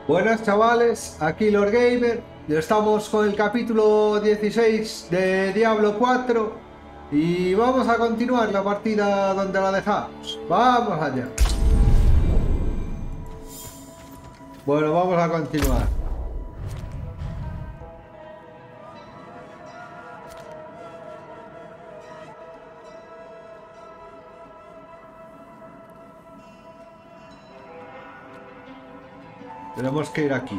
Buenas chavales, aquí Lord Gamer y estamos con el capítulo 16 de Diablo 4 y vamos a continuar la partida donde la dejamos. Vamos allá. Bueno, vamos a continuar. Tenemos que ir aquí.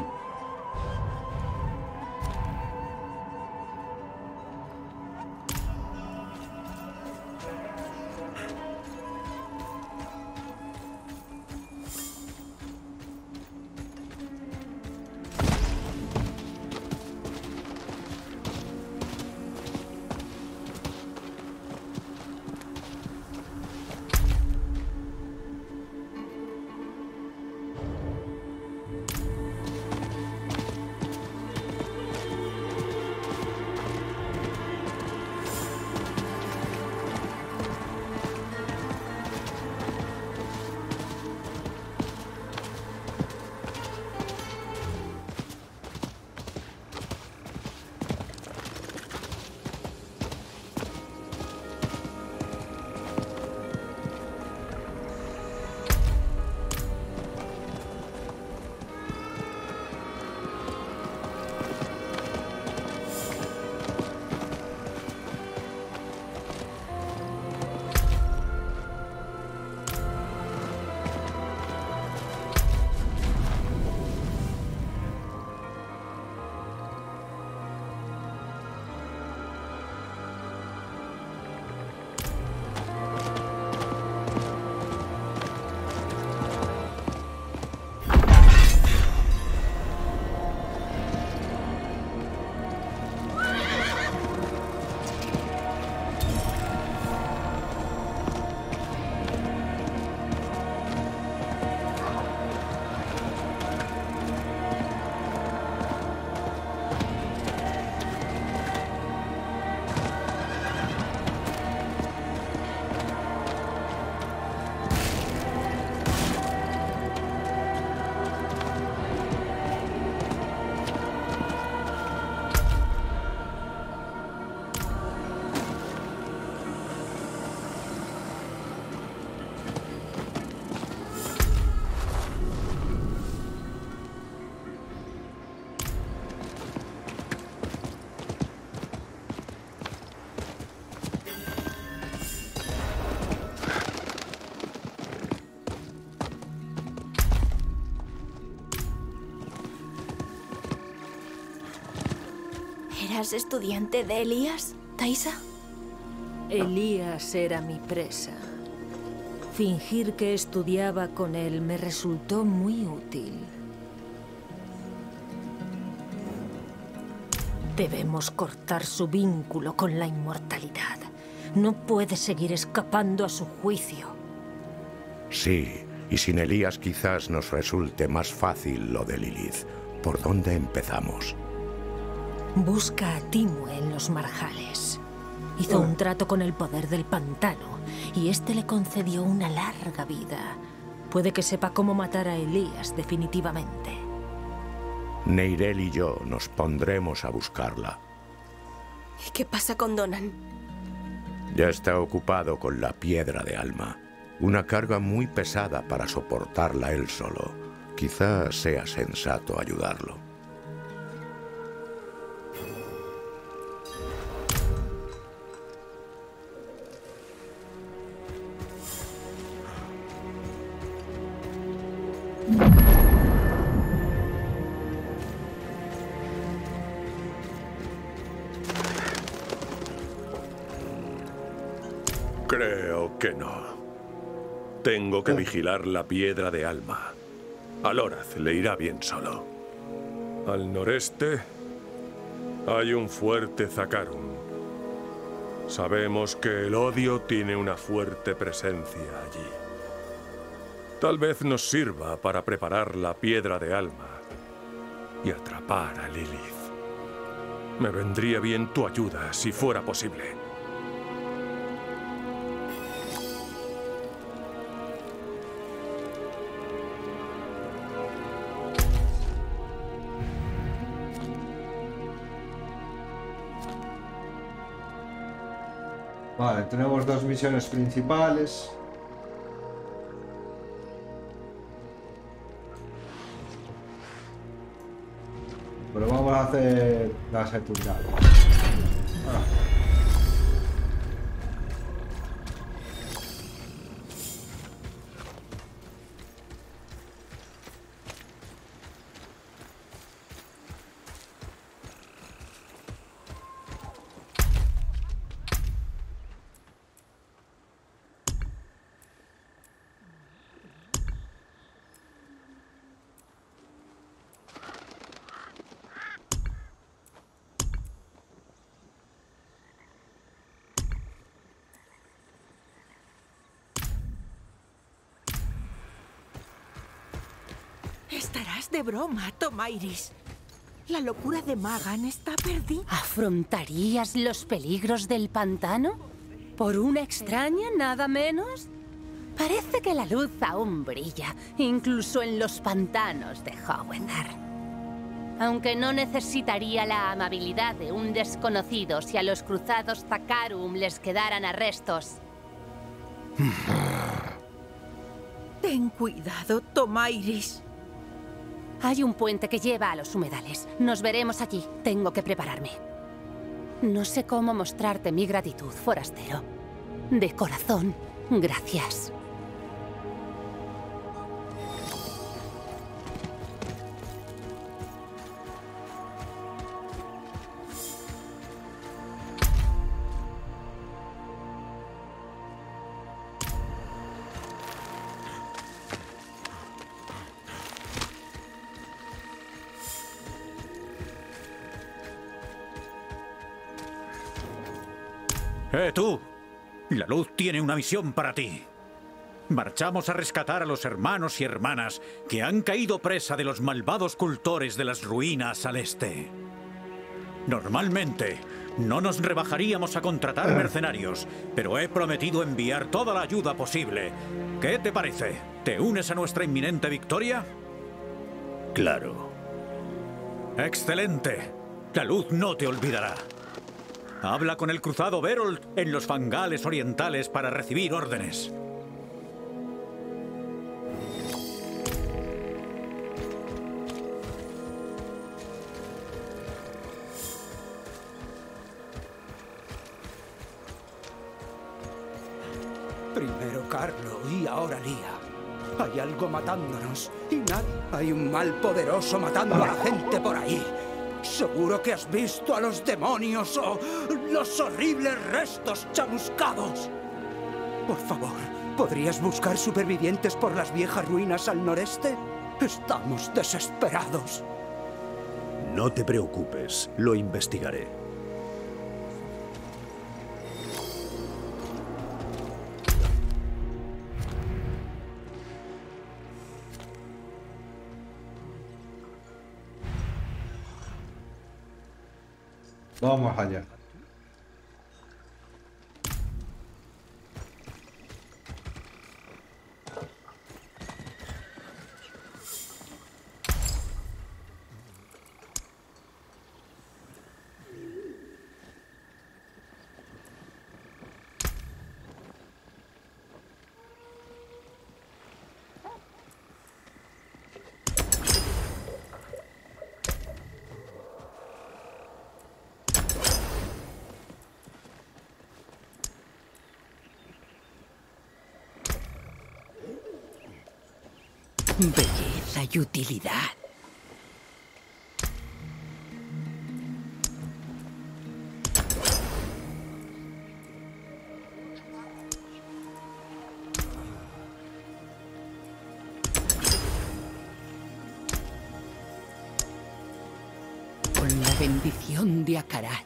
¿Eras estudiante de Elías, Taisa? Elías era mi presa. Fingir que estudiaba con él me resultó muy útil. Debemos cortar su vínculo con la inmortalidad. No puede seguir escapando a su juicio. Sí, y sin Elías quizás nos resulte más fácil lo de Lilith. ¿Por dónde empezamos? Busca a Timue en los marjales. Hizo un trato con el poder del pantano, y este le concedió una larga vida. Puede que sepa cómo matar a Elías definitivamente. Neyrelle y yo nos pondremos a buscarla. ¿Y qué pasa con Donan? Ya está ocupado con la piedra de alma. Una carga muy pesada para soportarla él solo. Quizás sea sensato ayudarlo. Creo que no. Tengo que vigilar la piedra de alma. A Lorath le irá bien solo. Al noreste hay un fuerte Zakarun. Sabemos que el odio tiene una fuerte presencia allí. Tal vez nos sirva para preparar la piedra de alma y atrapar a Lilith. Me vendría bien tu ayuda si fuera posible. Vale, tenemos 2 misiones principales. Pero vamos a hacer la secundaria. Estarás de broma, Tomairis. La locura de Magan está perdida. ¿Afrontarías los peligros del pantano? ¿Por una extraña, nada menos? Parece que la luz aún brilla, incluso en los pantanos de Howendar. Aunque no necesitaría la amabilidad de un desconocido si a los cruzados Zakarum les quedaran arrestos. Ten cuidado, Tomairis. Hay un puente que lleva a los humedales. Nos veremos allí. Tengo que prepararme. No sé cómo mostrarte mi gratitud, forastero. De corazón, gracias. ¡Tú! La luz tiene una misión para ti. Marchamos a rescatar a los hermanos y hermanas que han caído presa de los malvados cultores de las ruinas al este. Normalmente, no nos rebajaríamos a contratar mercenarios, pero he prometido enviar toda la ayuda posible. ¿Qué te parece? ¿Te unes a nuestra inminente victoria? Claro. ¡Excelente! La luz no te olvidará. Habla con el cruzado Berold en los fangales orientales para recibir órdenes. Primero Carlo y ahora Lía. Hay algo matándonos y nada. Hay un mal poderoso matando a la gente por ahí. Seguro que has visto a los demonios o los horribles restos chamuscados. Por favor, ¿podrías buscar supervivientes por las viejas ruinas al noreste? Estamos desesperados. No te preocupes, lo investigaré. Vamos allá. Belleza y utilidad. Con la bendición de Akarat.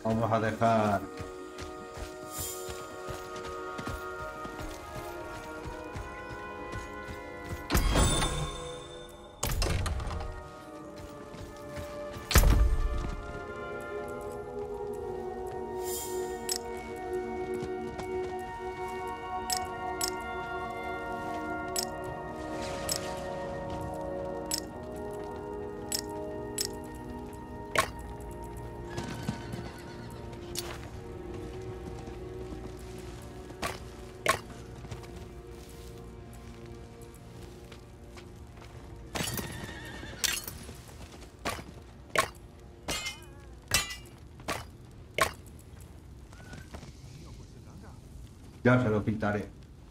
Vamos a dejar... Ya se lo quitaré.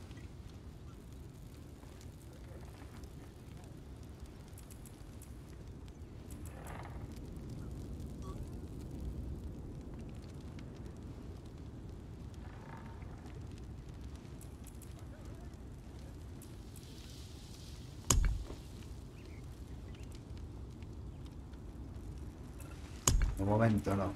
De momento no.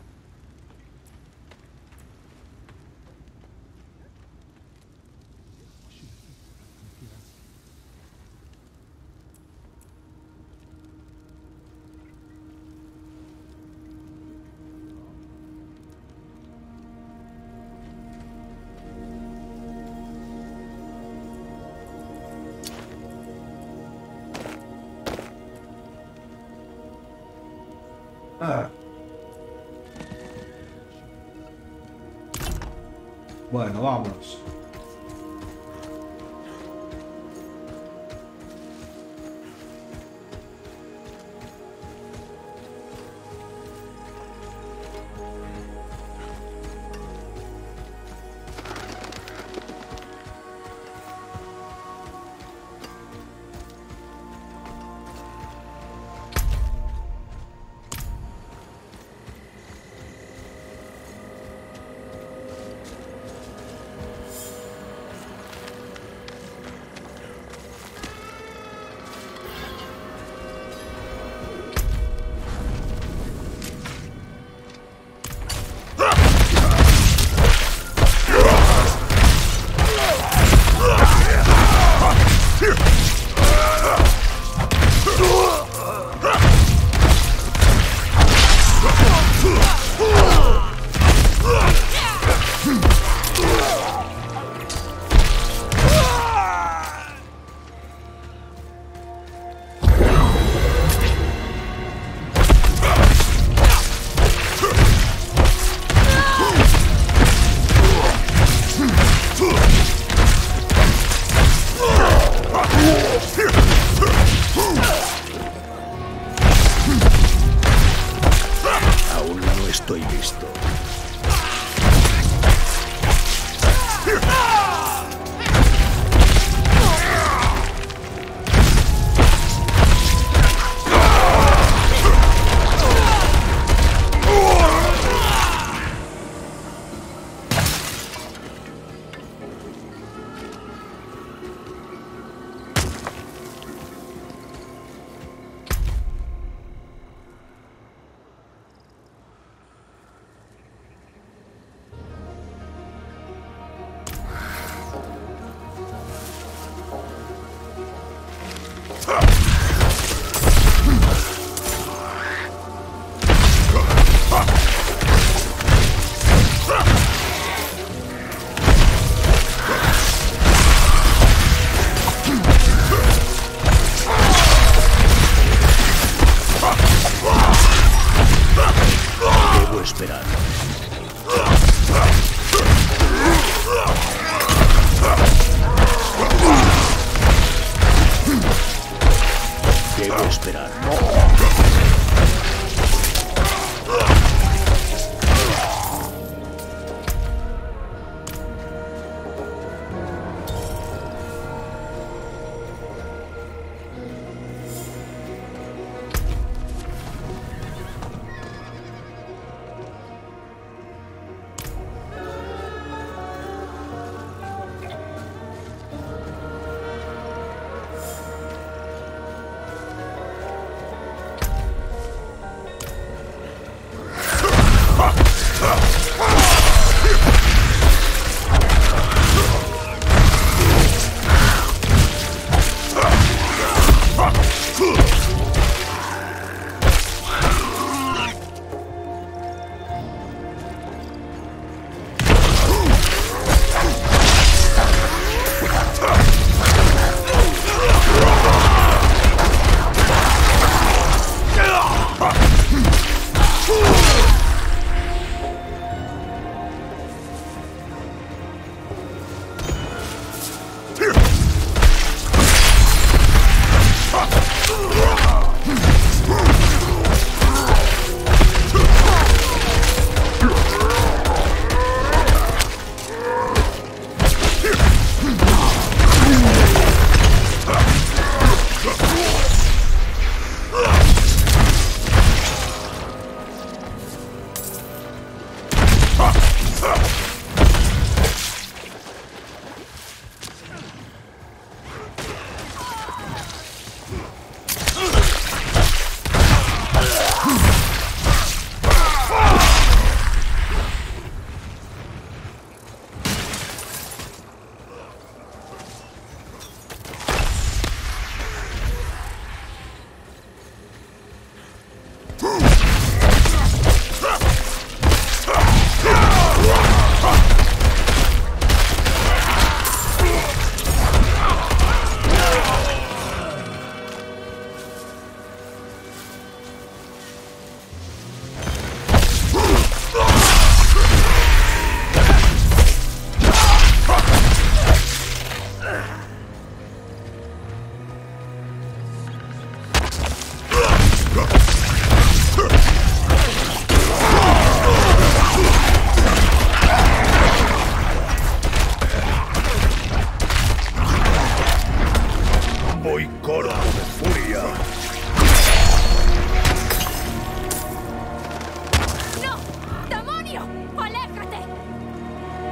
Bueno, vamos. Estoy listo. Debo esperar. Debo esperar.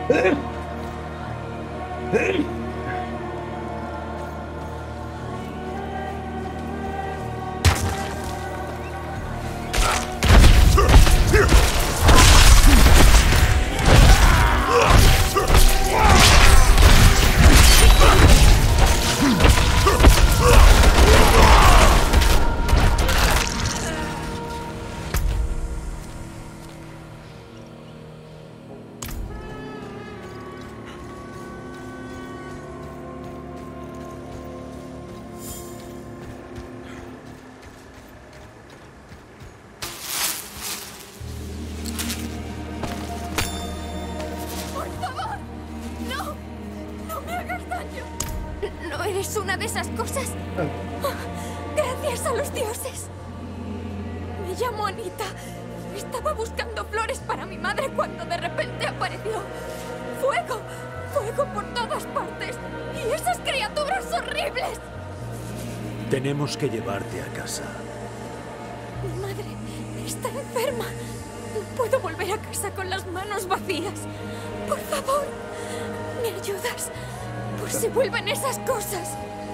¿No eres una de esas cosas? Gracias a los dioses. Me llamo Anita. Estaba buscando flores para mi madre cuando de repente apareció fuego. Fuego por todas partes. Y esas criaturas horribles. Tenemos que llevarte a casa. Mi madre está enferma. No puedo volver a casa con las manos vacías. Por favor, ¿me ayudas? Por si vuelven esas cosas.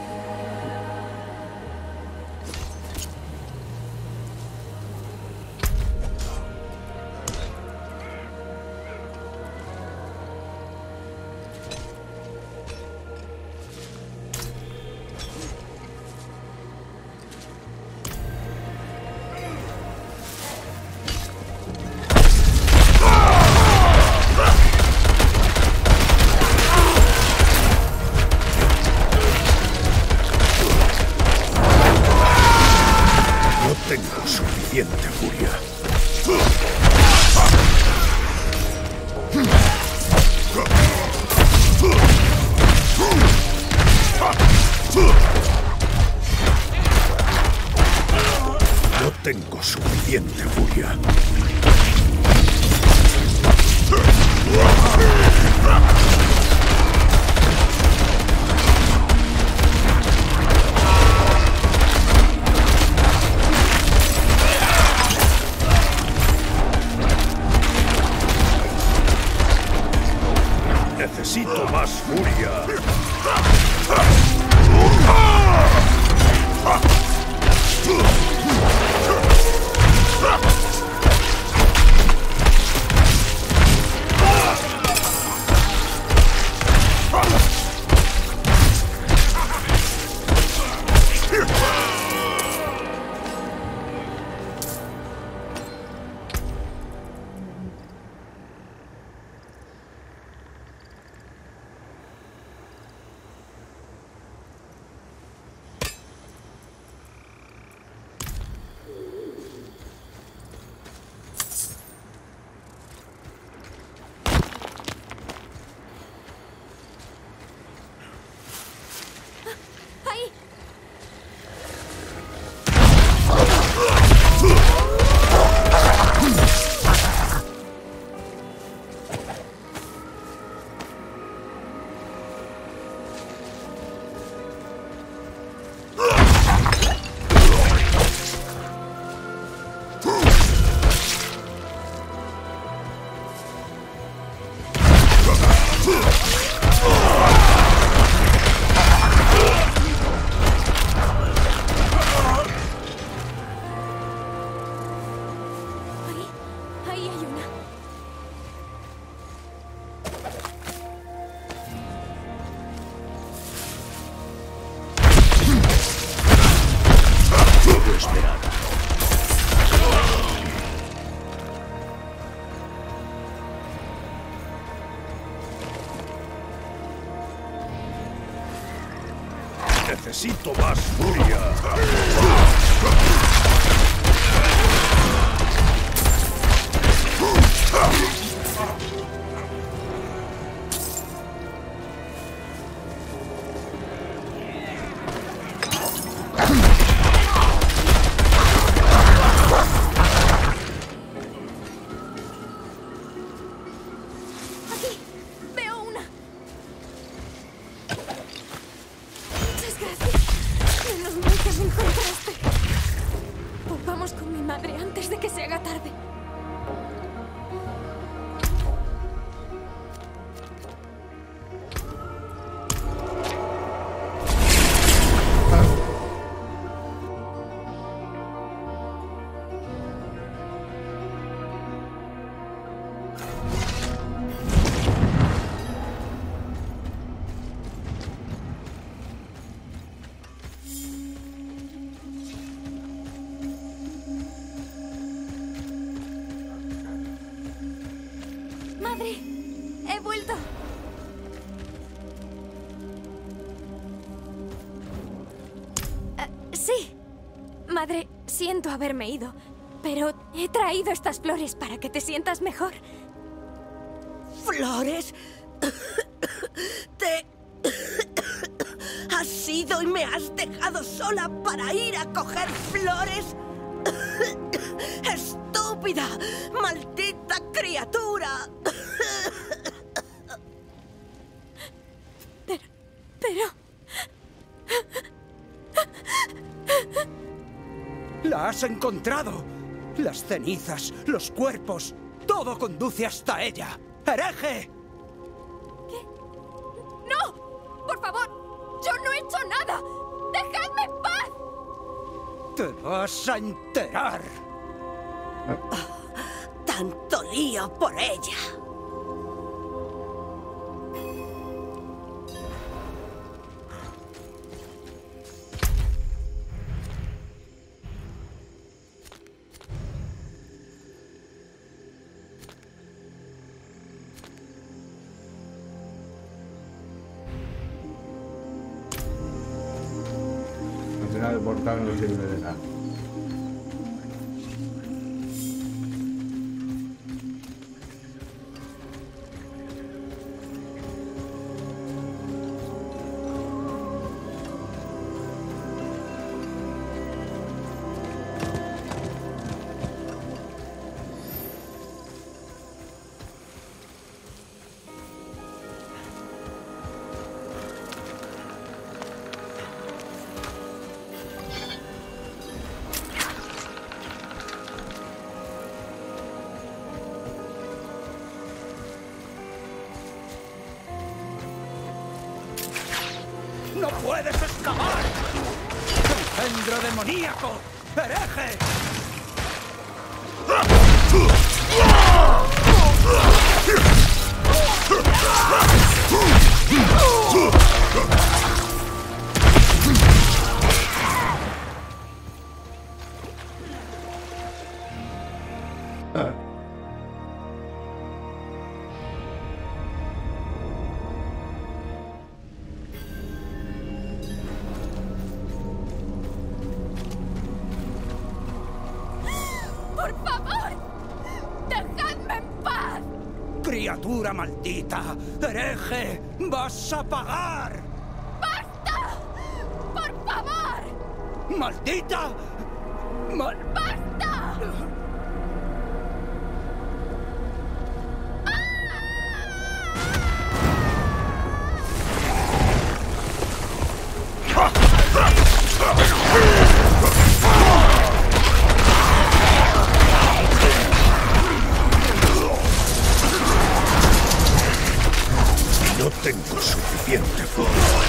Tengo suficiente furia. No tengo suficiente furia. Necesito más furia. Necesito más furia. Madre, he vuelto. Sí. Madre, siento haberme ido, pero he traído estas flores para que te sientas mejor. ¿Flores? ¿Te has ido y me has dejado sola para ir a coger flores? ¡Estúpida! ¡Maldita criatura! Pero... ¡La has encontrado! Las cenizas, los cuerpos, todo conduce hasta ella. ¡Hereje! ¿Qué? ¡No! ¡Por favor! ¡Yo no he hecho nada! ¡Dejadme en paz! ¡Te vas a enterar! Tanto lío por ella. El portal no sirve de nada. ¡No puedes escapar! ¡Engendro demoníaco! ¡Hereje! ¡Por favor! ¡Dejadme en paz! ¡Criatura maldita! ¡Hereje! ¡Vas a pagar! ¡Basta! ¡Por favor! ¡Maldita! ¡Basta! No tengo suficiente fuerza.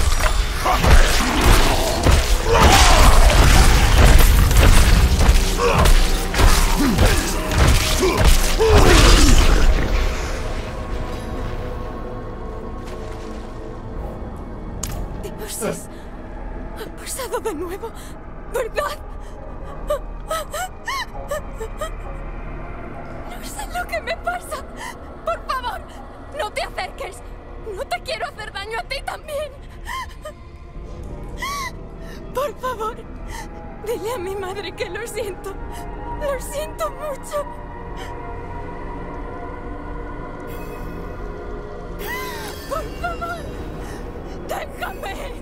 Dioses, ha pasado de nuevo, ¿verdad? No sé lo que me pasa. Por favor, no te acerques. No te quiero hacer daño a ti también. Por favor, dile a mi madre que lo siento. Lo siento mucho. Por favor, déjame.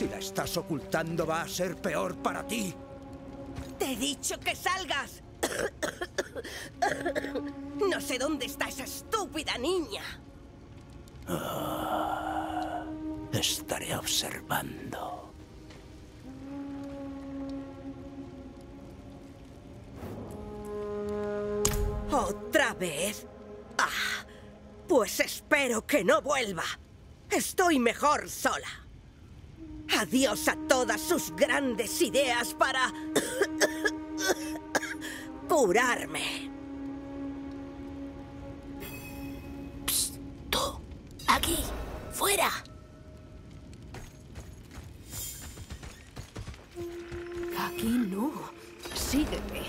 Si la estás ocultando, va a ser peor para ti. ¡Te he dicho que salgas! No sé dónde está esa estúpida niña. Estaré observando. ¿Otra vez? Ah, pues espero que no vuelva. Estoy mejor sola. Adiós a todas sus grandes ideas para curarme. Psst, tú, aquí, fuera. Aquí no. Sígueme.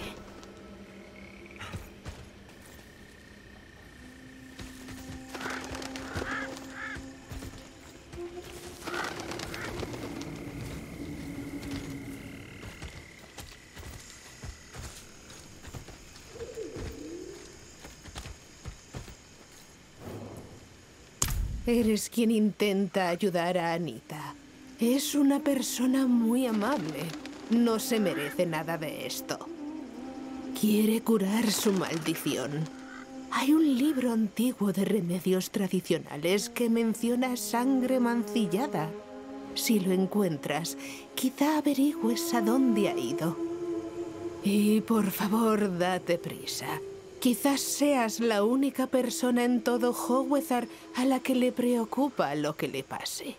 Eres quien intenta ayudar a Anita. Es una persona muy amable. No se merece nada de esto. Quiere curar su maldición. Hay un libro antiguo de remedios tradicionales que menciona sangre mancillada. Si lo encuentras, quizá averigües a dónde ha ido. Y por favor, date prisa. Quizás seas la única persona en todo Howethar a la que le preocupa lo que le pase.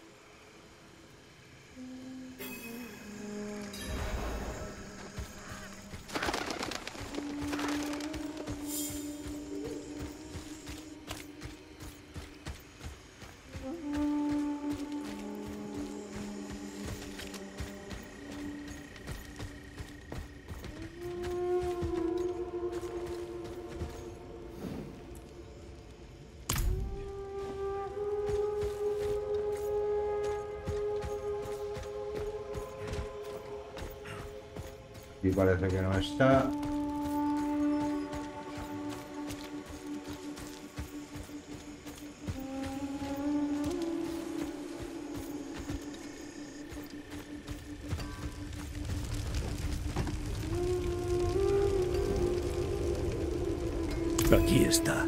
Y parece que no está. Aquí está.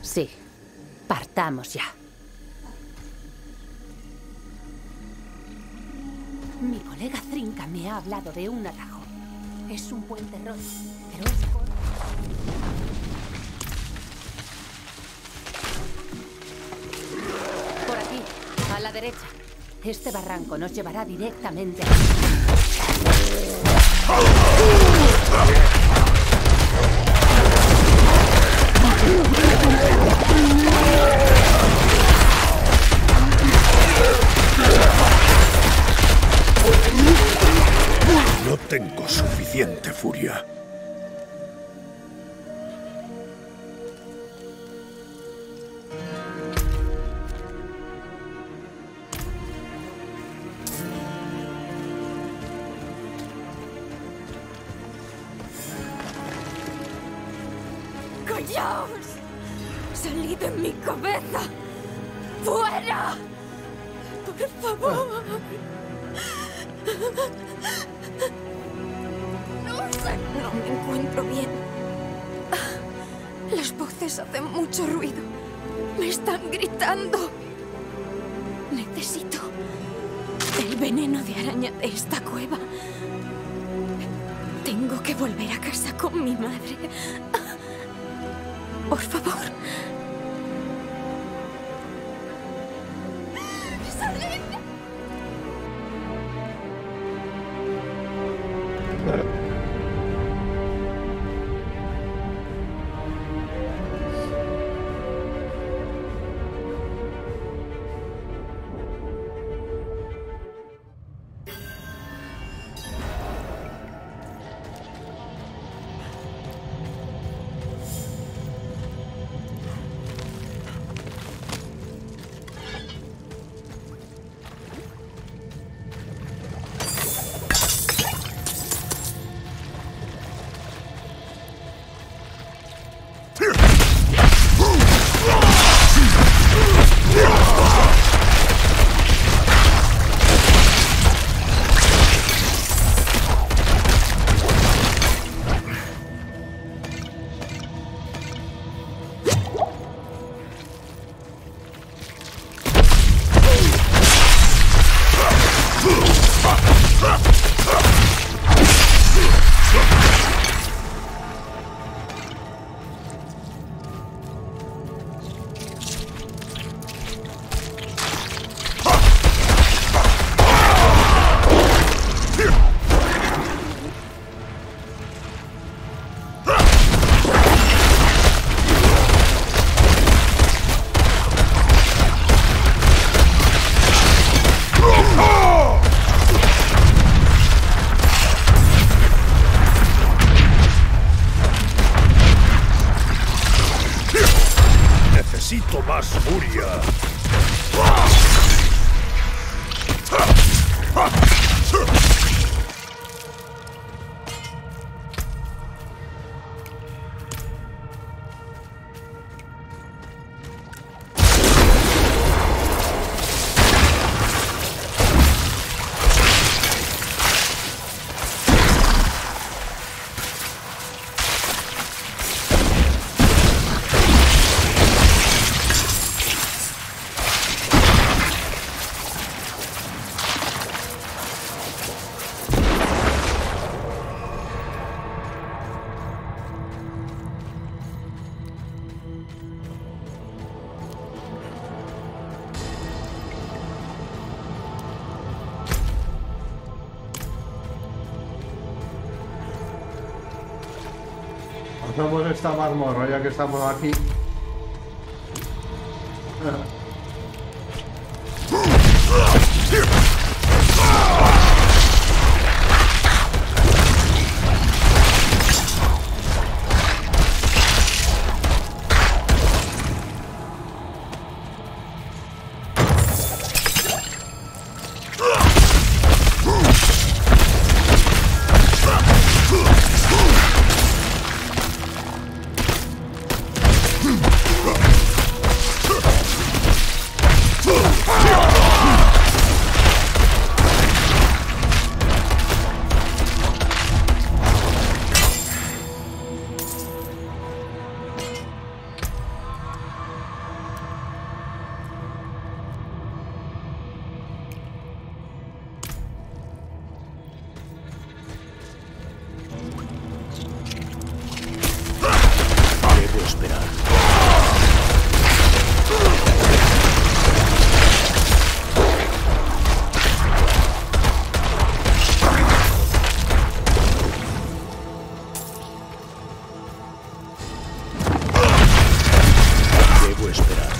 Sí. Partamos ya. Mi colega Trinca me ha hablado de un atajo. Es un puente roto, pero es corto. Por aquí, a la derecha. Este barranco nos llevará directamente a... No tengo suficiente furia. ¡Callaos! ¡Salid de mi cabeza! ¡Fuera! ¡Por favor! No me encuentro bien. Las voces hacen mucho ruido. Me están gritando. Necesito el veneno de araña de esta cueva. Tengo que volver a casa con mi madre. Por favor. ¡Salid! Necesito más furia. Hacemos esta mazmorra ya que estamos aquí. esperar. Debo esperar.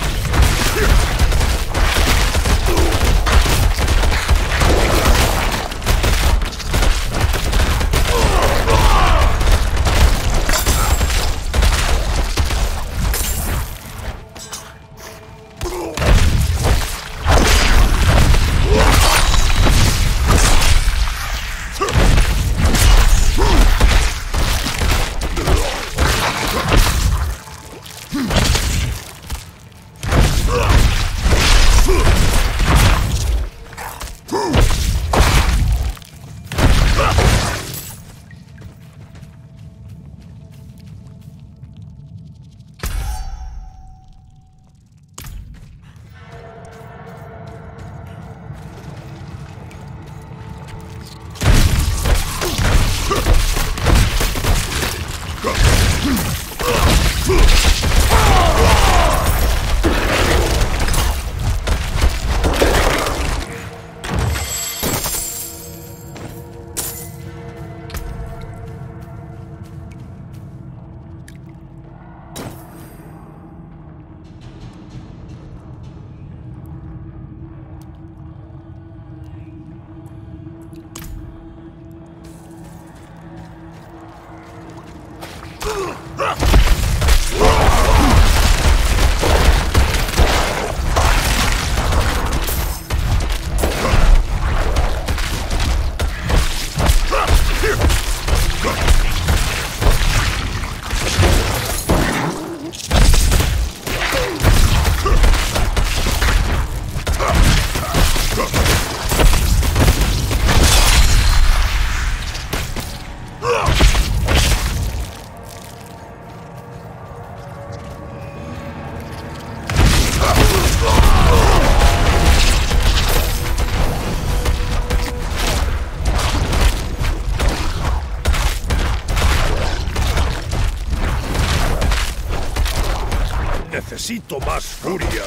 Necesito más furia.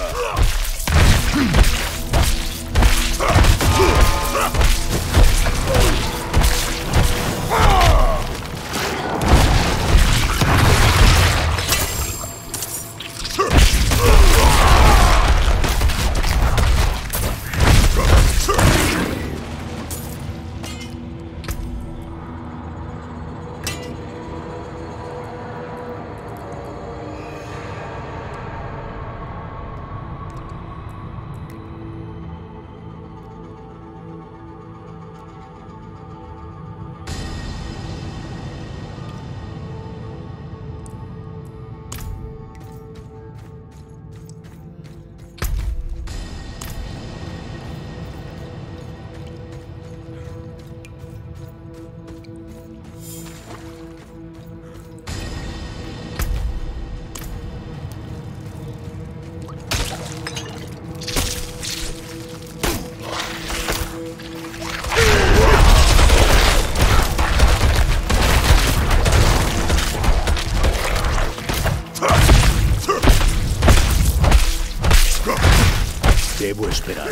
Debo esperar.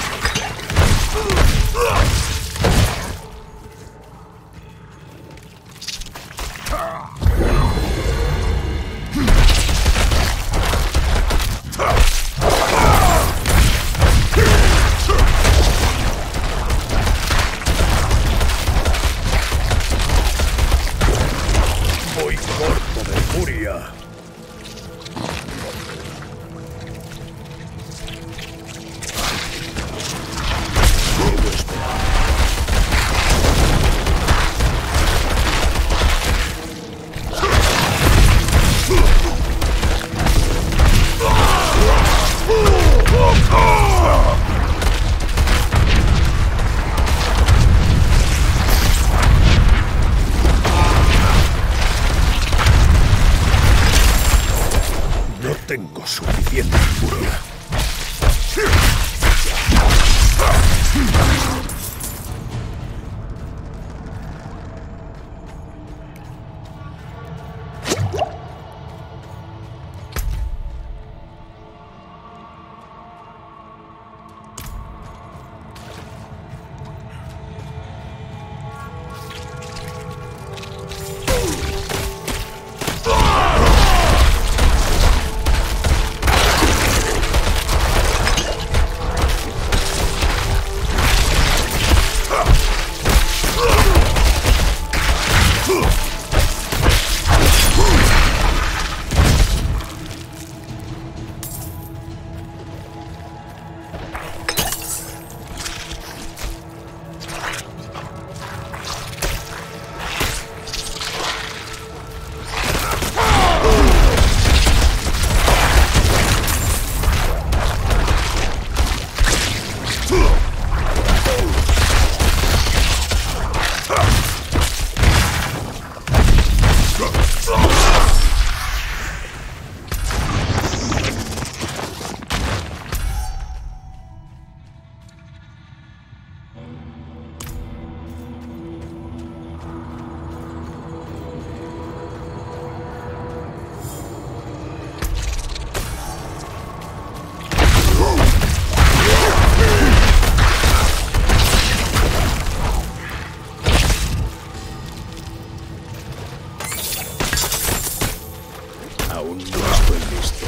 Voy corto de furia. No tengo suficiente furia. Aún no estoy listo.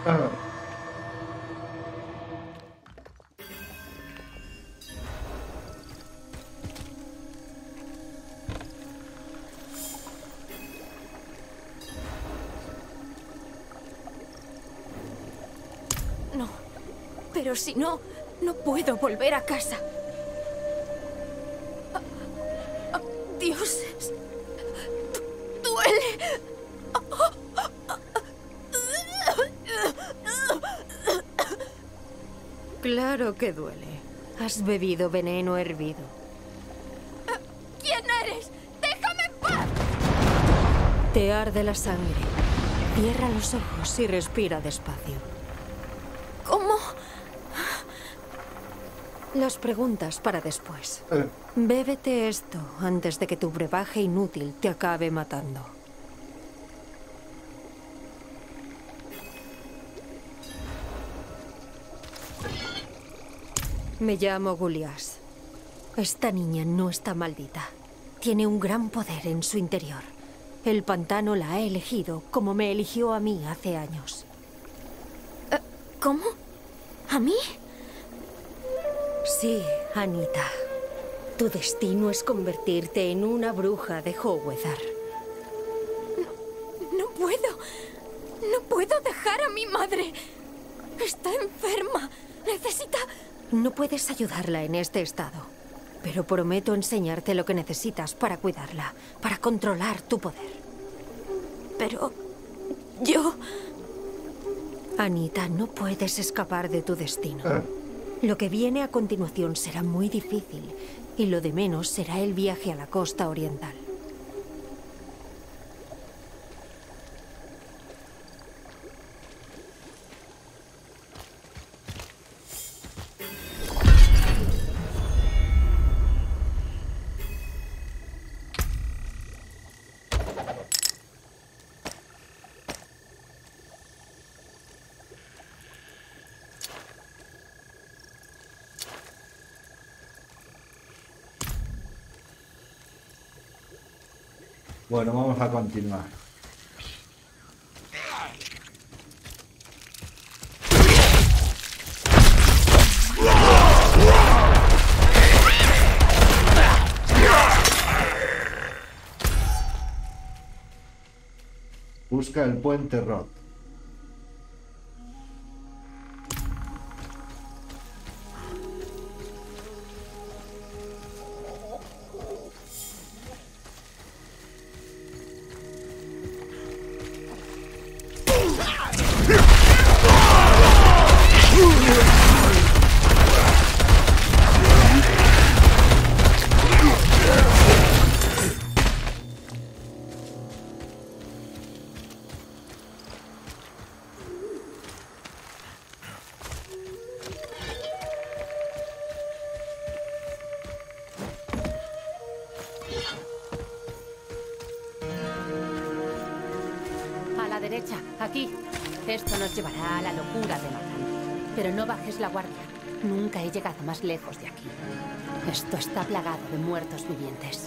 No, pero si no, no puedo volver a casa. Dioses, duele. Claro que duele. Has bebido veneno hervido. ¿Quién eres? ¡Déjame en paz! Te arde la sangre. Cierra los ojos y respira despacio. ¿Cómo? Las preguntas para después. Bébete esto antes de que tu brebaje inútil te acabe matando. Me llamo Gulias. Esta niña no está maldita. Tiene un gran poder en su interior. El pantano la ha elegido como me eligió a mí hace años. ¿Cómo? ¿A mí? Sí, Anita. Tu destino es convertirte en una bruja de Howethar. No puedo. No puedo dejar a mi madre. Está enferma. Necesita... No puedes ayudarla en este estado, pero prometo enseñarte lo que necesitas para cuidarla, para controlar tu poder. Pero... yo... Anita, no puedes escapar de tu destino. Lo que viene a continuación será muy difícil, y lo de menos será el viaje a la costa oriental. Bueno, vamos a continuar. Busca el puente Rod. Derecha, aquí. Esto nos llevará a la locura de Macan. Pero no bajes la guardia. Nunca he llegado más lejos de aquí. Esto está plagado de muertos vivientes.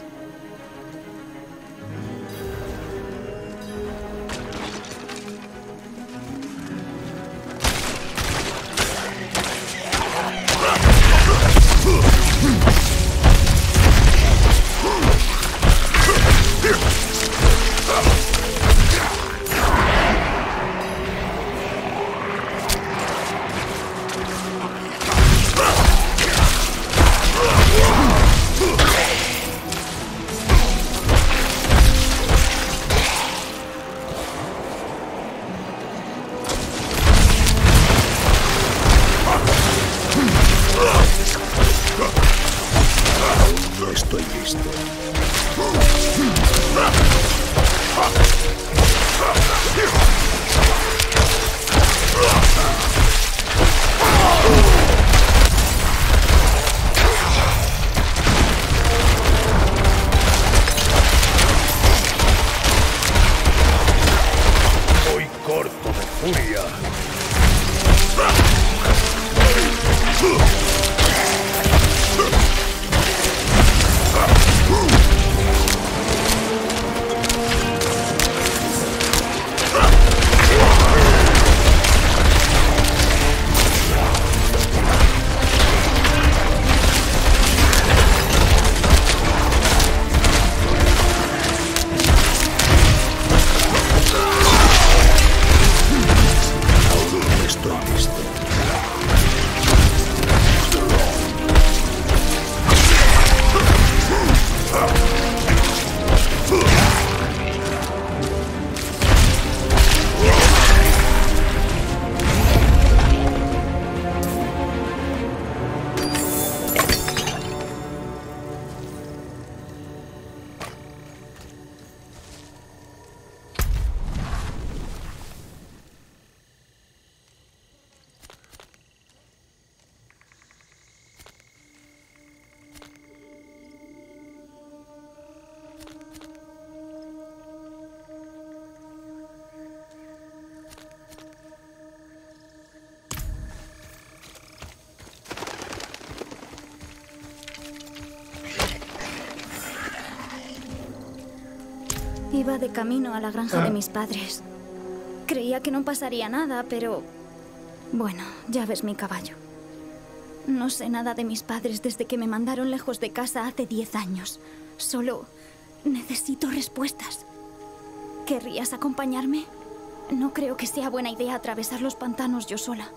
Iba de camino a la granja de mis padres. Creía que no pasaría nada, pero... Bueno, ya ves mi caballo. No sé nada de mis padres desde que me mandaron lejos de casa hace 10 años. Solo necesito respuestas. ¿Querrías acompañarme? No creo que sea buena idea atravesar los pantanos yo sola.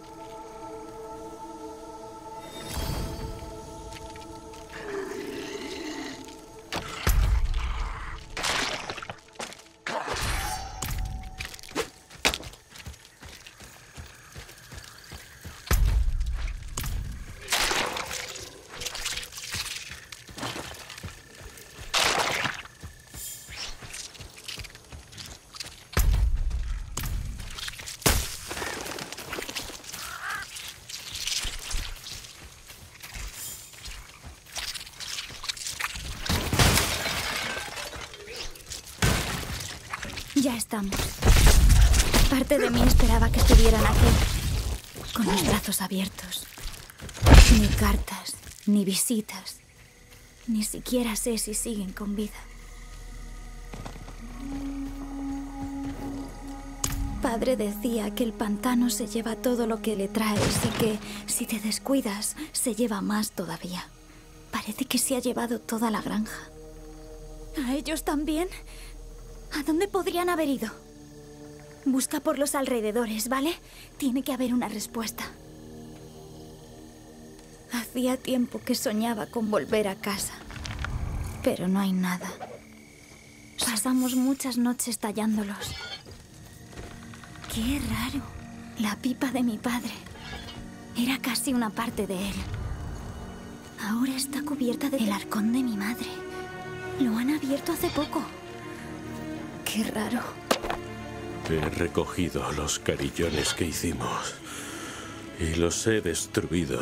Ya estamos. Parte de mí esperaba que estuvieran aquí, con los brazos abiertos. Ni cartas, ni visitas. Ni siquiera sé si siguen con vida. Padre decía que el pantano se lleva todo lo que le traes y que, si te descuidas, se lleva más todavía. Parece que se ha llevado toda la granja. ¿A ellos también? ¿A dónde podrían haber ido? Busca por los alrededores, ¿vale? Tiene que haber una respuesta. Hacía tiempo que soñaba con volver a casa, pero no hay nada. Pasamos muchas noches tallándolos. ¡Qué raro! La pipa de mi padre era casi una parte de él. Ahora está cubierta del arcón de mi madre. Lo han abierto hace poco. ¡Qué raro! He recogido los carillones que hicimos y los he destruido.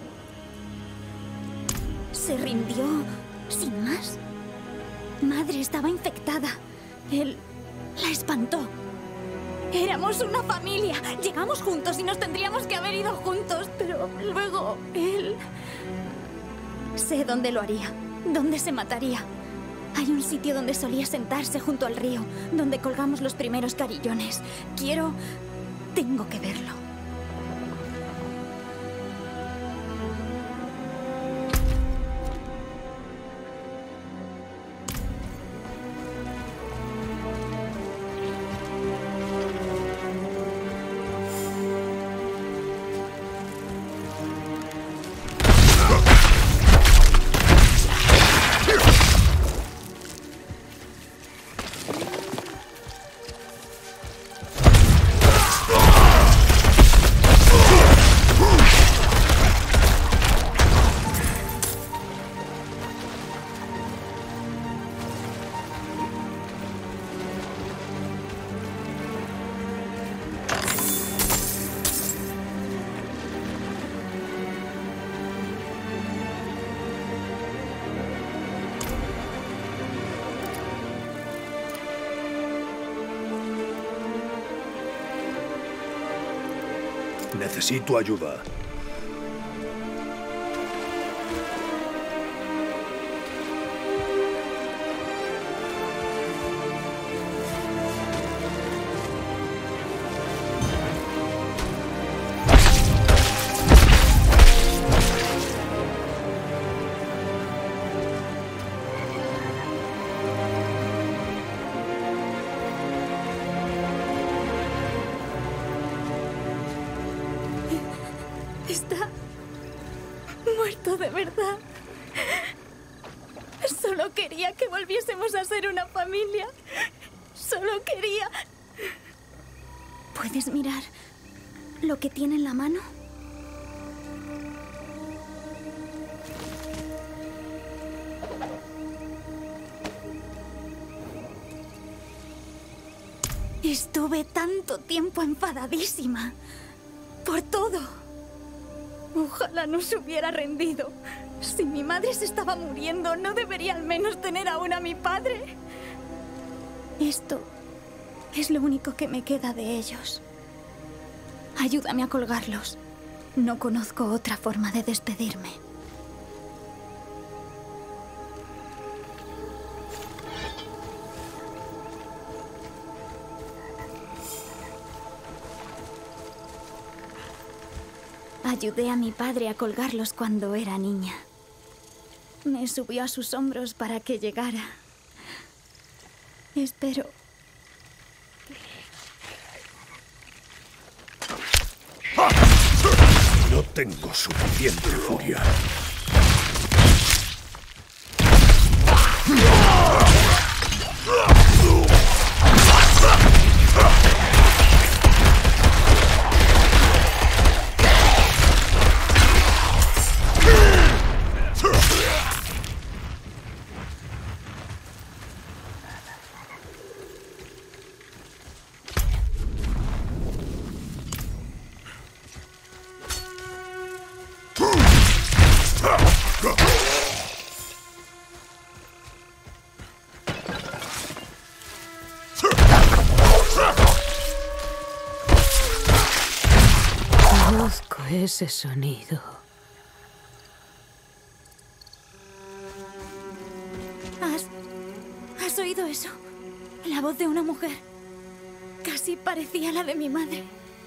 ¿Se rindió sin más? Madre estaba infectada. Él la espantó. Éramos una familia. Llegamos juntos y nos tendríamos que haber ido juntos, pero luego él... Sé dónde lo haría, dónde se mataría. Hay un sitio donde solía sentarse junto al río, donde colgamos los primeros carillones. Tengo que verlo. Necesito ayuda. Está muerto de verdad. Solo quería que volviésemos a ser una familia. Solo quería... ¿Puedes mirar lo que tiene en la mano? Estuve tanto tiempo enfadadísima. Por todo. Ojalá no se hubiera rendido. Si mi madre se estaba muriendo, ¿no debería al menos tener aún a mi padre? Esto es lo único que me queda de ellos. Ayúdame a colgarlos. No conozco otra forma de despedirme. Ayudé a mi padre a colgarlos cuando era niña. Me subió a sus hombros para que llegara. Espero... No tengo suficiente furia. Conozco ese sonido. ¿Has oído eso? La voz de una mujer. Casi parecía la de mi madre.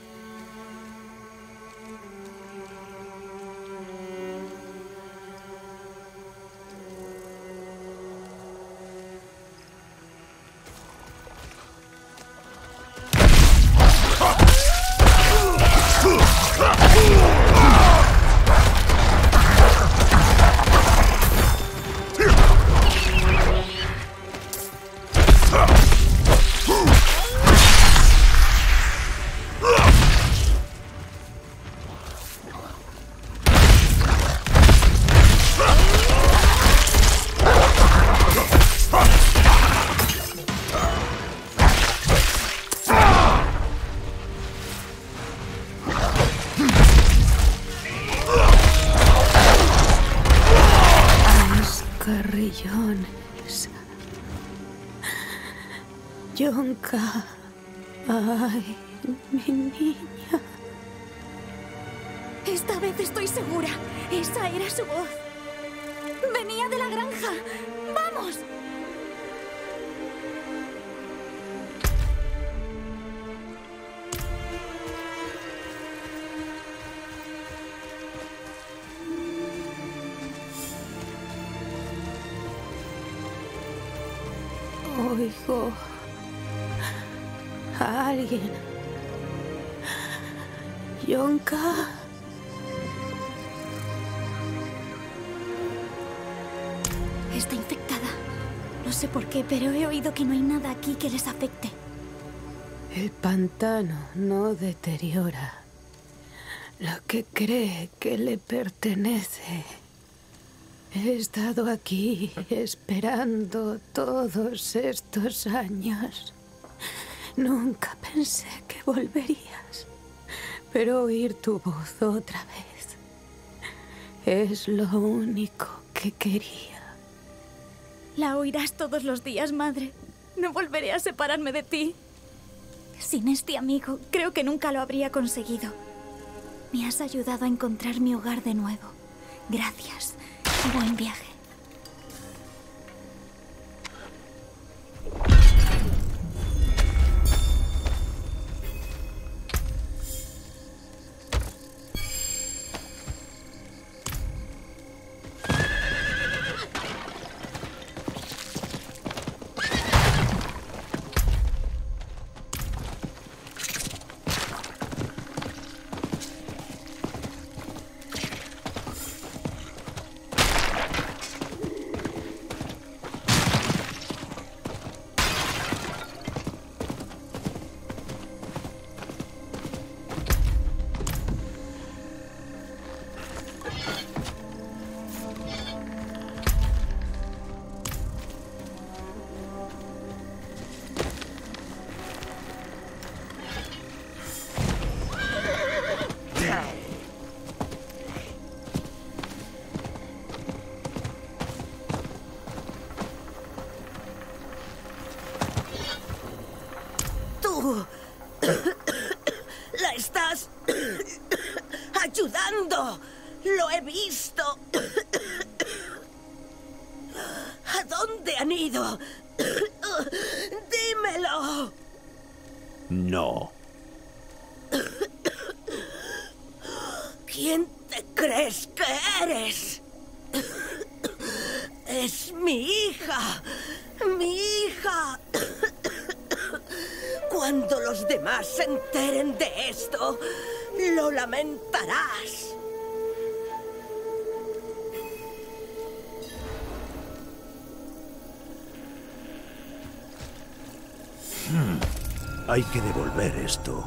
Carrillones. Yonka. Ay, mi niña. Esta vez estoy segura. Esa era su voz. Venía de la granja. ¡Vamos! Oigo a alguien. Yonka. Está infectada. No sé por qué, pero he oído que no hay nada aquí que les afecte. El pantano no deteriora lo que cree que le pertenece. He estado aquí esperando todos estos años. Nunca pensé que volverías, pero oír tu voz otra vez es lo único que quería. La oirás todos los días, madre. No volveré a separarme de ti. Sin este amigo, creo que nunca lo habría conseguido. Me has ayudado a encontrar mi hogar de nuevo. Gracias. Buen viaje. ¡La estás ayudando! ¡Lo he visto! ¿A dónde han ido? ¡Dímelo! No. ¿Quién te crees que eres? Es mi hija. Mi hija. Cuando los demás se enteren de esto, lo lamentarás. Hay que devolver esto.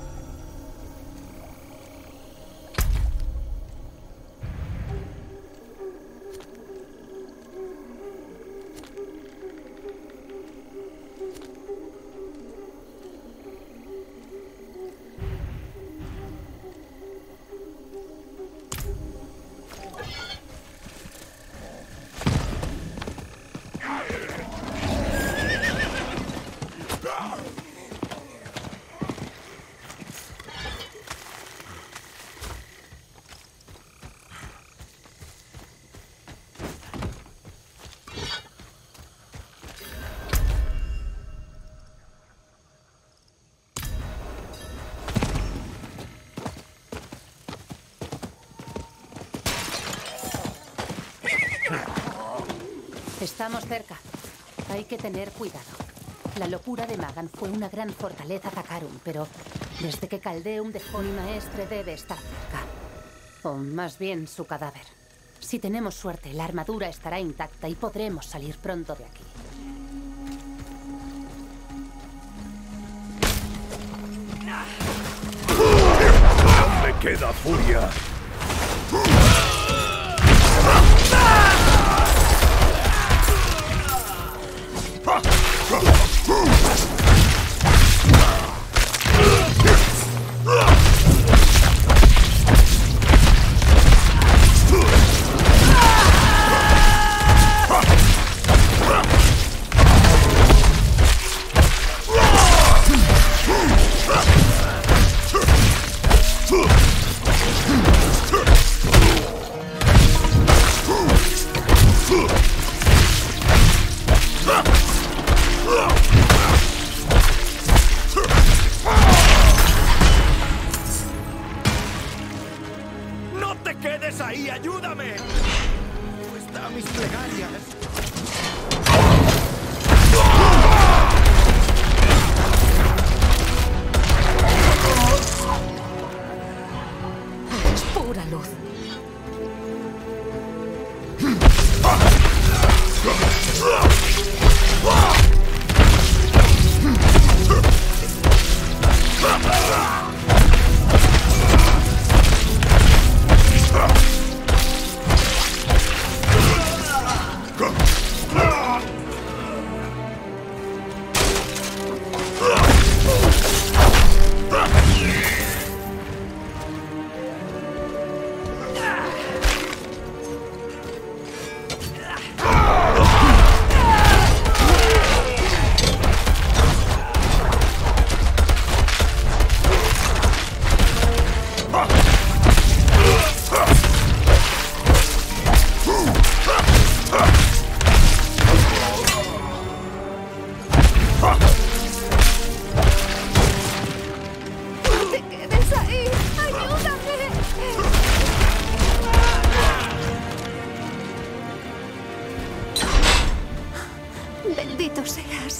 Estamos cerca. Hay que tener cuidado. La locura de Magan fue una gran fortaleza Zakarum, pero desde que Caldeum dejó mi maestre debe estar cerca. O más bien su cadáver. Si tenemos suerte, la armadura estará intacta y podremos salir pronto de aquí. ¿Dónde queda Furia? Bendito seas.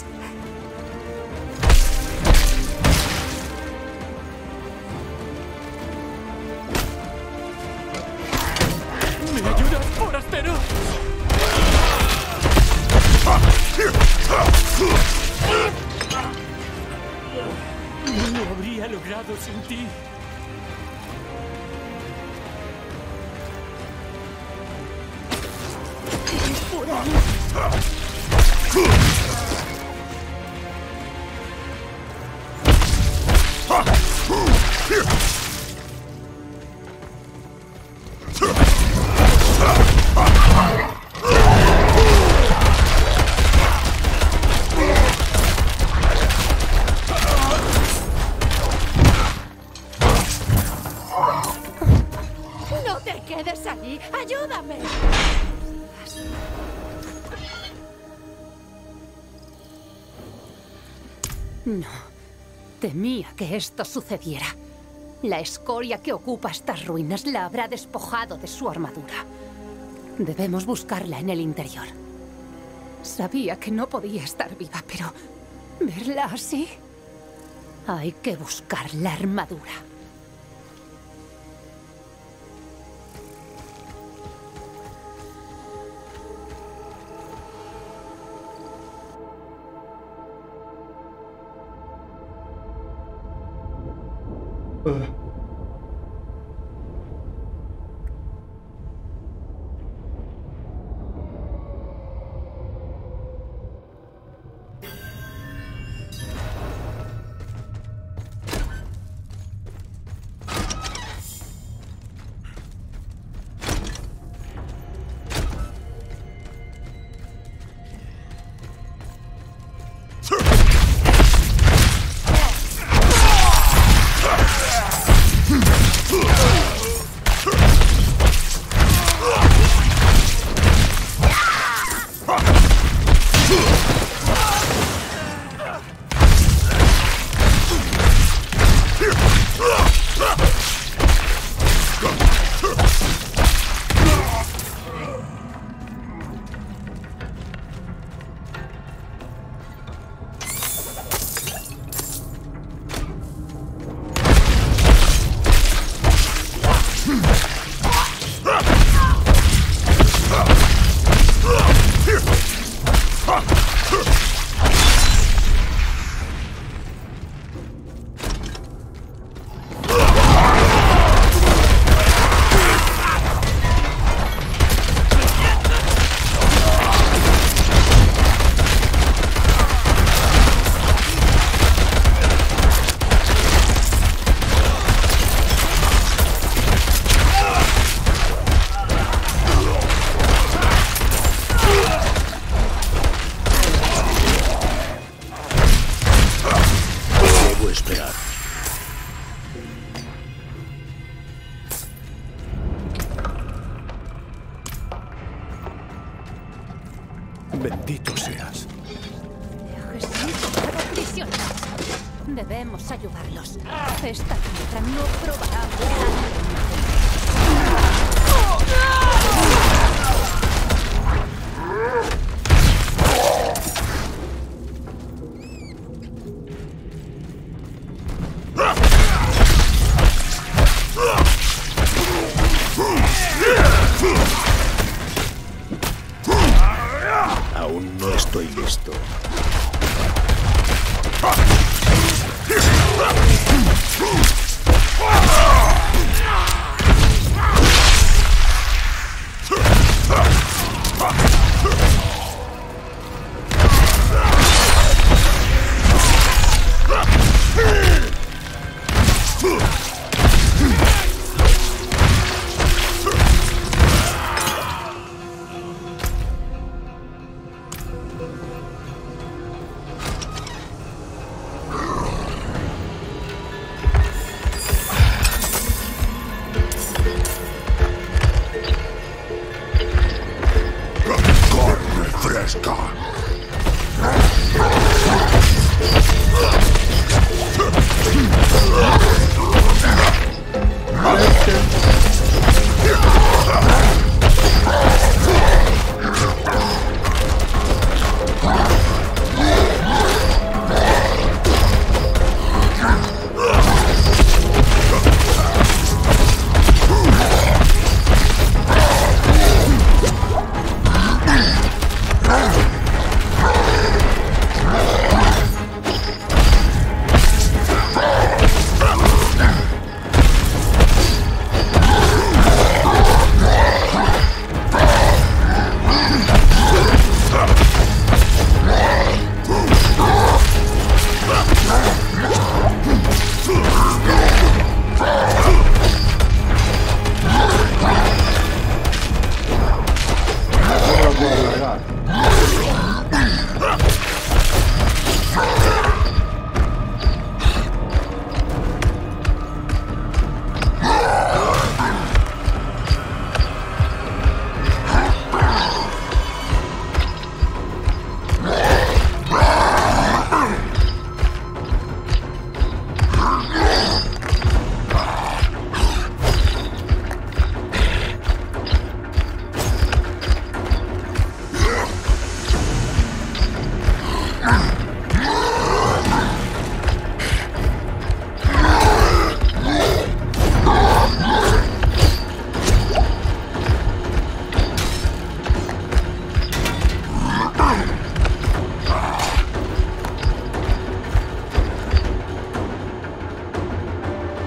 ¿Me ayudas, forastero? No lo habría logrado sin ti. Eres pura ¡No te quedes ahí! ¡Ayúdame! No. Temía que esto sucediera. La escoria que ocupa estas ruinas la habrá despojado de su armadura. Debemos buscarla en el interior. Sabía que no podía estar viva, pero verla así... Hay que buscar la armadura. Bendito seas. Debemos ayudarlos. Esta tierra no probará Aún no estoy listo.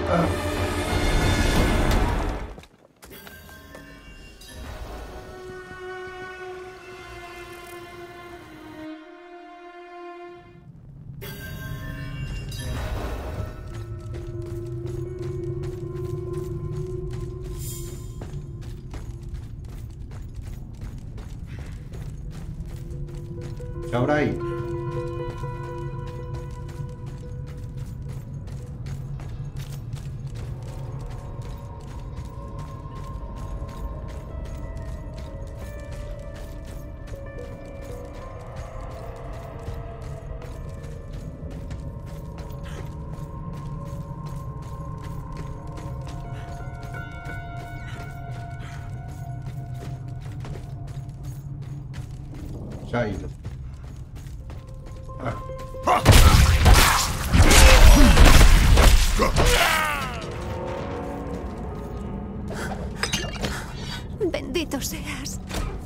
¿Qué habrá ahí? Se ha ido. Bendito seas.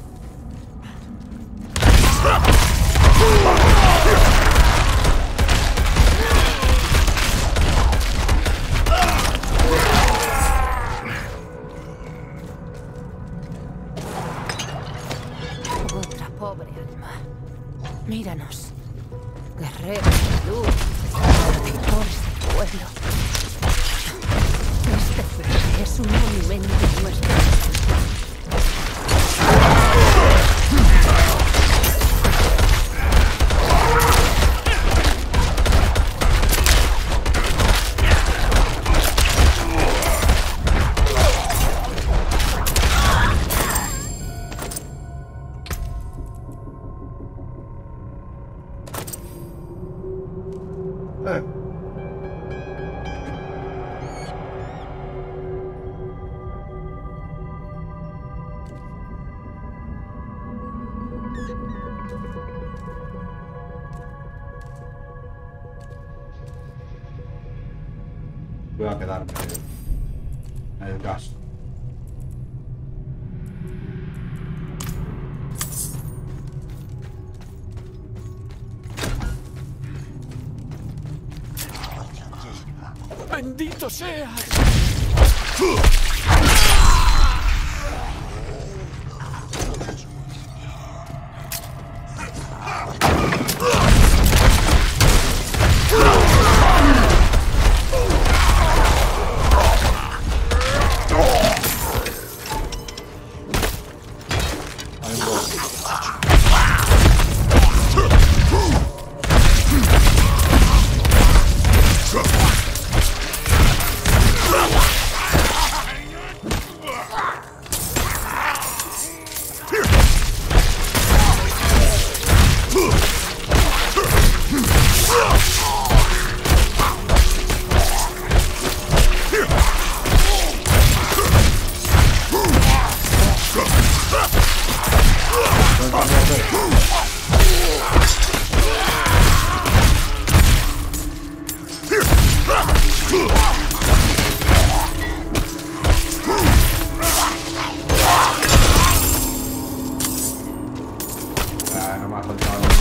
Otra pobre alma. Míranos. Guerreros de luz, protectores del pueblo. Este fuerte es un monumento nuestro. Voy a quedarme en el gas. ¡Bendito seas! No me ha faltado uno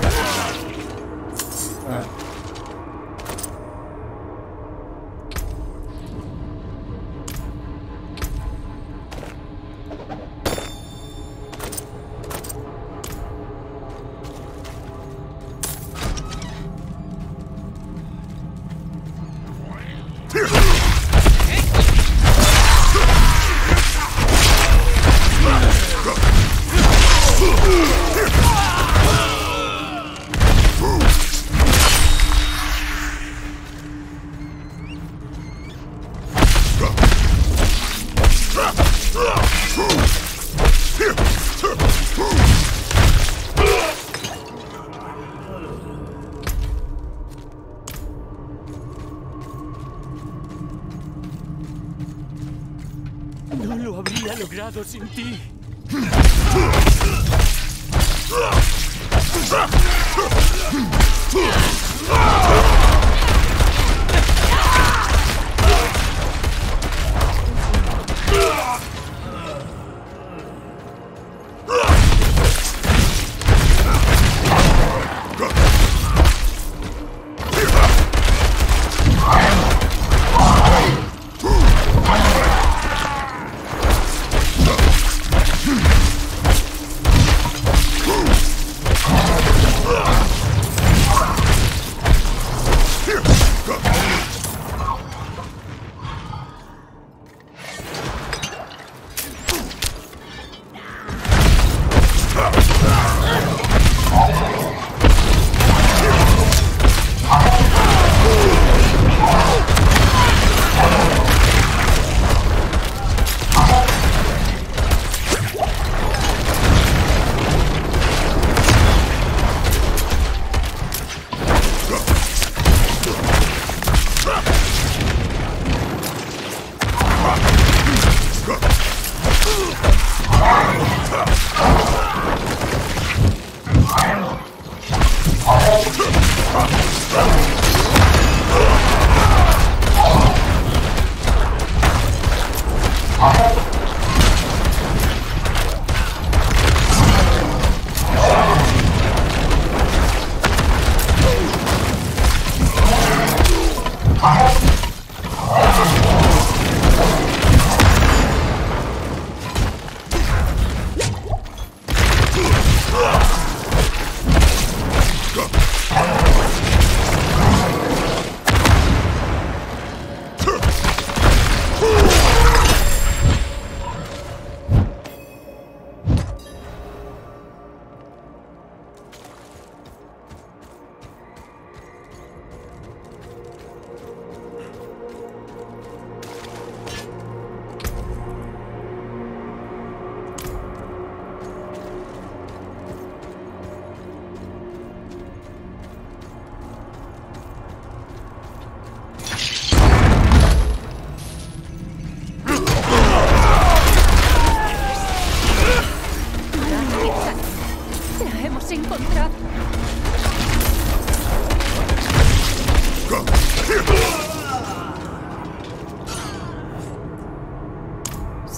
No lo habría logrado sin ti.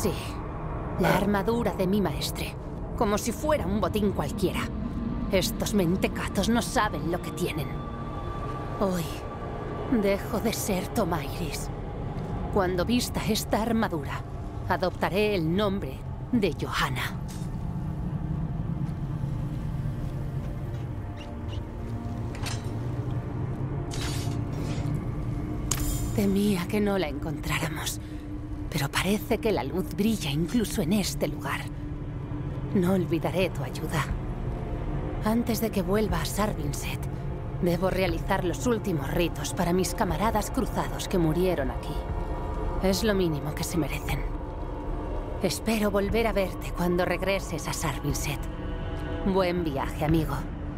Sí, la armadura de mi maestre. Como si fuera un botín cualquiera. Estos mentecatos no saben lo que tienen. Hoy dejo de ser Tomairis. Cuando vista esta armadura, adoptaré el nombre de Johanna. Temía que no la encontráramos, pero parece que la luz brilla incluso en este lugar. No olvidaré tu ayuda. Antes de que vuelva a Sarvinset, debo realizar los últimos ritos para mis camaradas cruzados que murieron aquí. Es lo mínimo que se merecen. Espero volver a verte cuando regreses a Sarvinset. Buen viaje, amigo.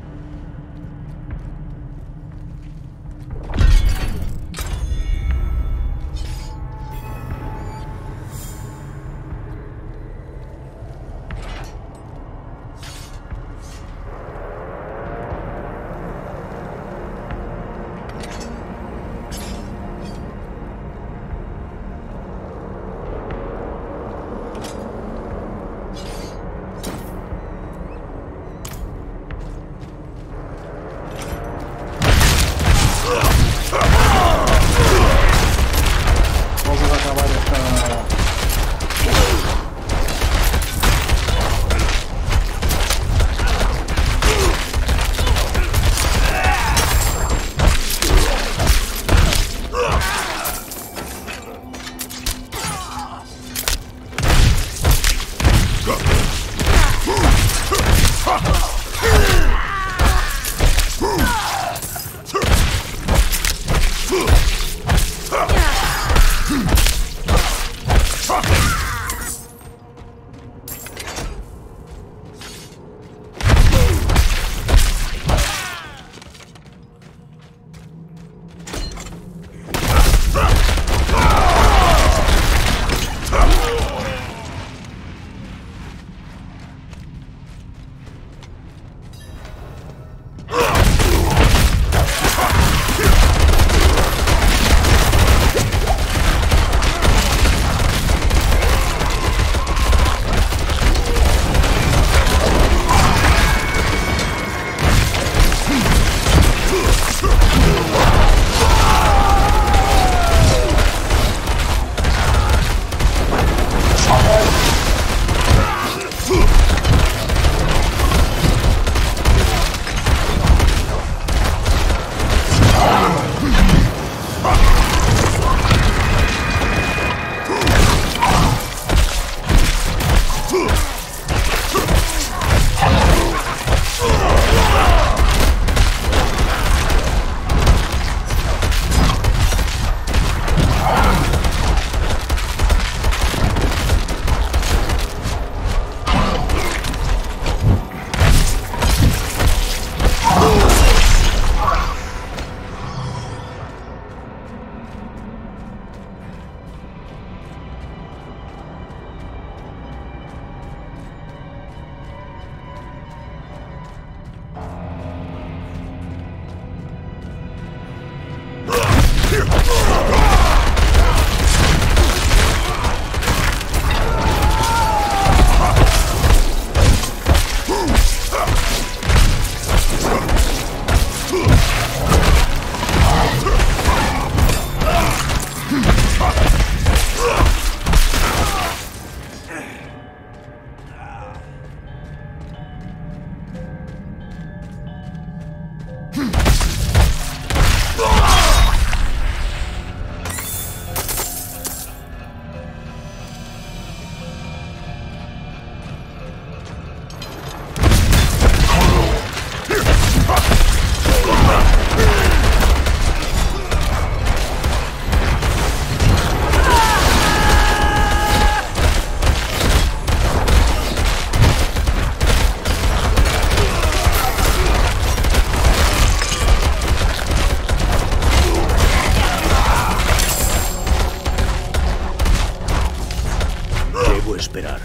esperar.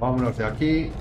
Vámonos de aquí.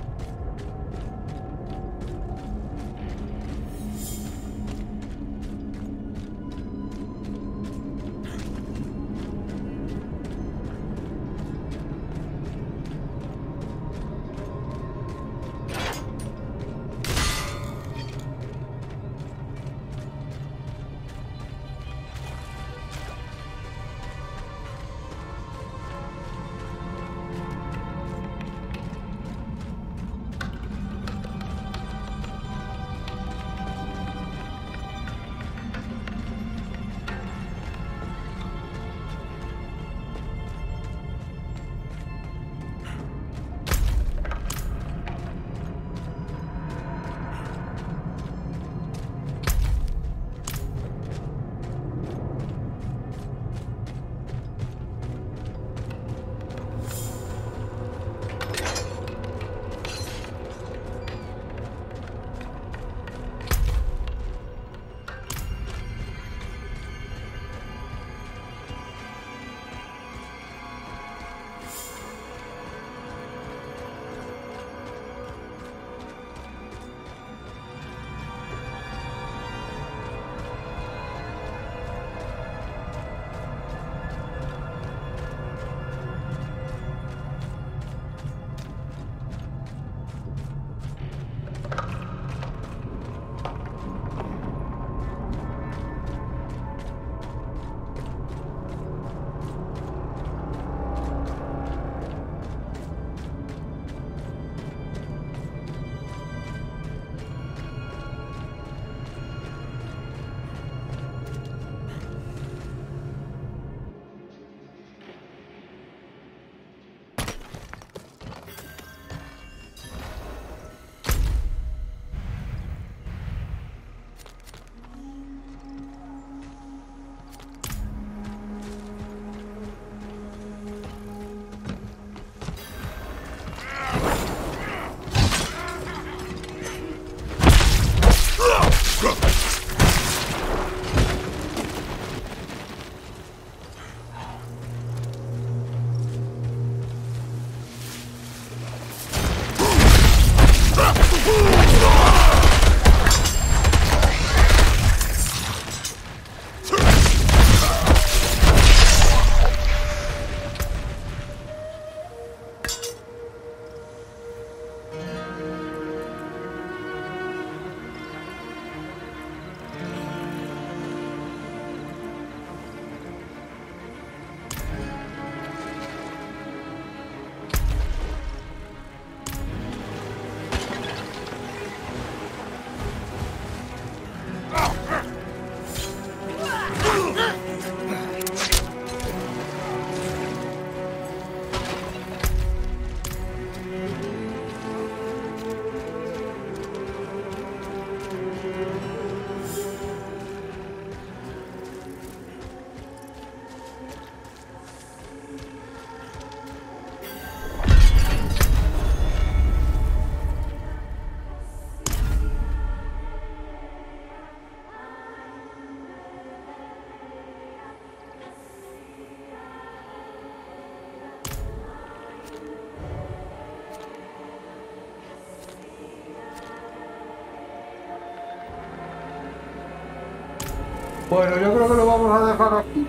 Bueno, yo creo que lo vamos a dejar aquí.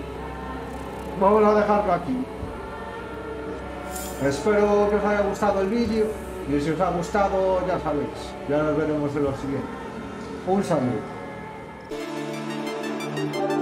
Vamos a dejarlo aquí. Espero que os haya gustado el vídeo. Y si os ha gustado, ya sabéis. Ya nos veremos en los siguientes. Un saludo.